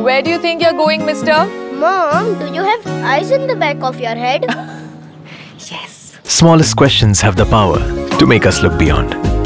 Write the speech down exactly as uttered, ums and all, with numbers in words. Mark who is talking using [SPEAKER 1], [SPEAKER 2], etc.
[SPEAKER 1] Where do you think you're going, mister?
[SPEAKER 2] Mom, do you have eyes in the back of your head?
[SPEAKER 1] Yes.
[SPEAKER 3] Smallest questions have the power to make us look beyond.